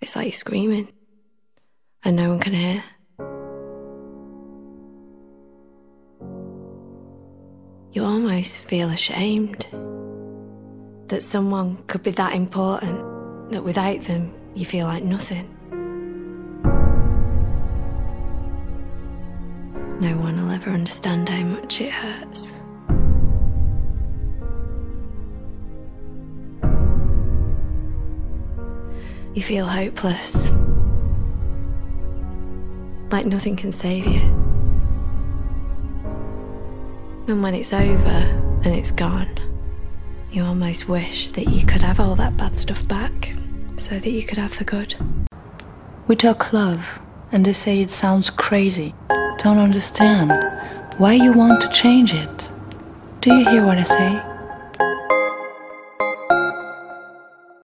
It's like you're screaming and no one can hear. You almost feel ashamed that someone could be that important, that without them you feel like nothing. No one will ever understand how much it hurts. You feel hopeless, like nothing can save you. And when it's over and it's gone, you almost wish that you could have all that bad stuff back, so that you could have the good. We talk love, and they say it sounds crazy. Don't understand why you want to change it. Do you hear what I say?